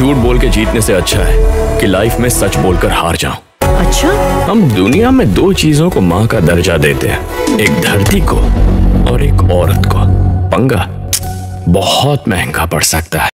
झूठ बोल के जीतने से अच्छा है कि लाइफ में सच बोलकर हार जाऊं। अच्छा? हम दुनिया में दो चीजों को माँ का दर्जा देते हैं, एक धरती को और एक औरत को। पंगा बहुत महंगा पड़ सकता है।